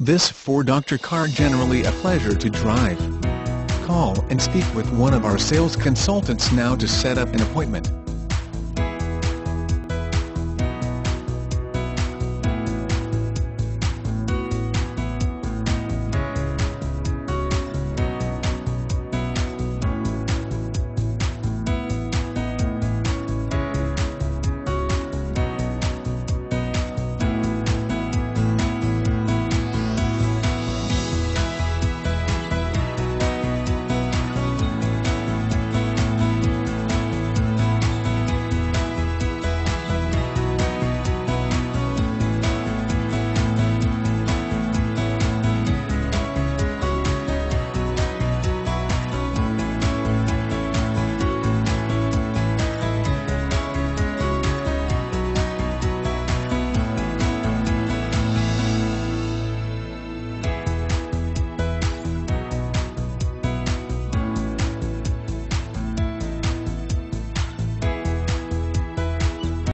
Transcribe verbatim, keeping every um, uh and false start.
This four-door car generally a pleasure to drive. Call and speak with one of our sales consultants now to set up an appointment.